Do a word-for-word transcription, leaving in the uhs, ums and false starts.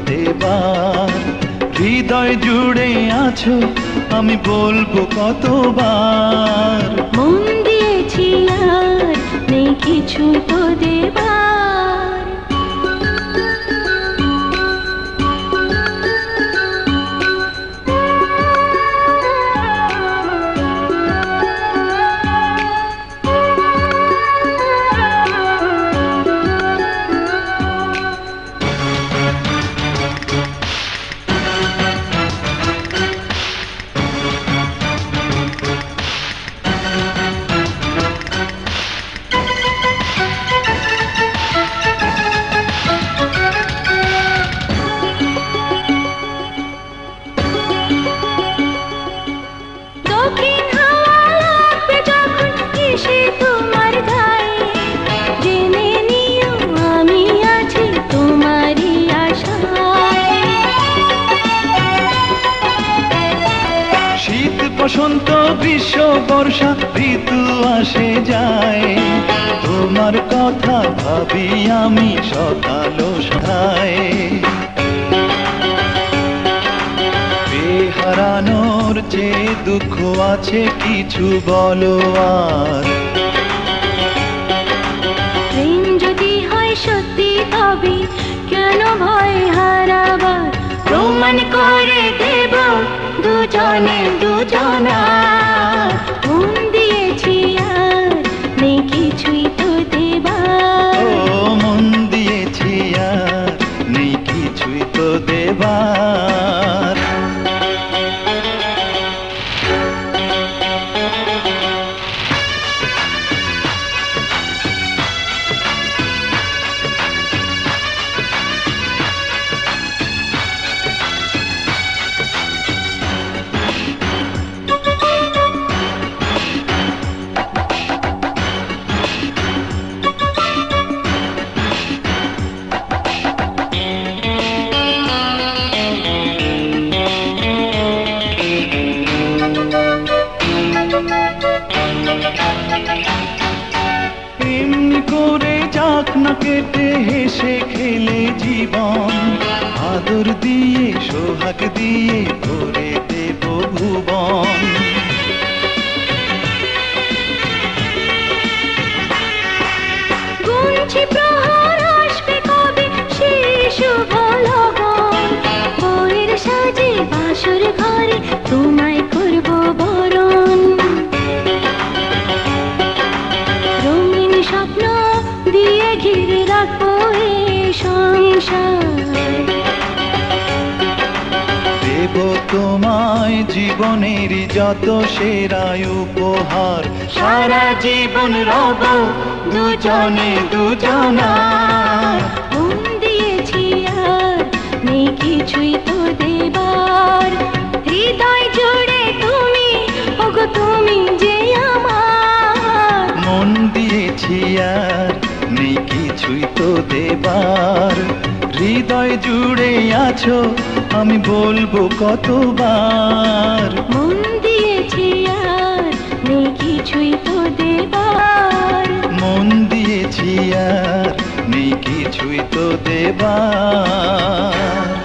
দেবার। হৃদয় জুড়ে আছো আমি বলবো কতবার। মন দিয়েছি আর নেই কিছু তো দেবার। বসন্ত গ্রীষ্ম বর্ষা ঋতু আসে যায়, তোমার কথা ভাবি আমি সকাল সন্ধ্যায়। বেহারানোর যে দুঃখ আছে কিছু বলো আর। প্রেম যদি হয় সত্যি তবে কেন ভয় হারাবার। প্রমাণ করে দেব দুজনে দুজনা। মন দিয়েছি আর নেই কিছুই তো দেবার। ও মন দিয়েছি আর নেই কিছুই তো দেবার। এমনি করে যাক না কেটে হেসে খেলে জীবন, আদর দিয়ে সোহাগ দিয়ে ভরে দেব ভুবন। গুনছি প্রহর আসবে কবে সেই শুভ লগন। বউয়ের সাজে বাসর ঘরে তোমায় করব বরণ। রঙিন স্বপ্ন দিয়ে ঘিরে রাখবো এই সংসার। দেব তোমায় জীবনের যত সেরা উপহার, সারা জীবন রব দুজনে দুজনা। মন দিয়েছি আর নেই কিছুই তো দেবার। হৃদয় জুড়ে তুমি ওগো তুমি যে আমার। মন দিয়েছি আর নেই কিছুই তো দেবার। হৃদয় জুড়ে আছো আমি বলবো কতবার। মন দিয়েছি আর নেই কিছুই তো দেবার। মন দিয়েছি আর নেই কিছুই তো দেবার।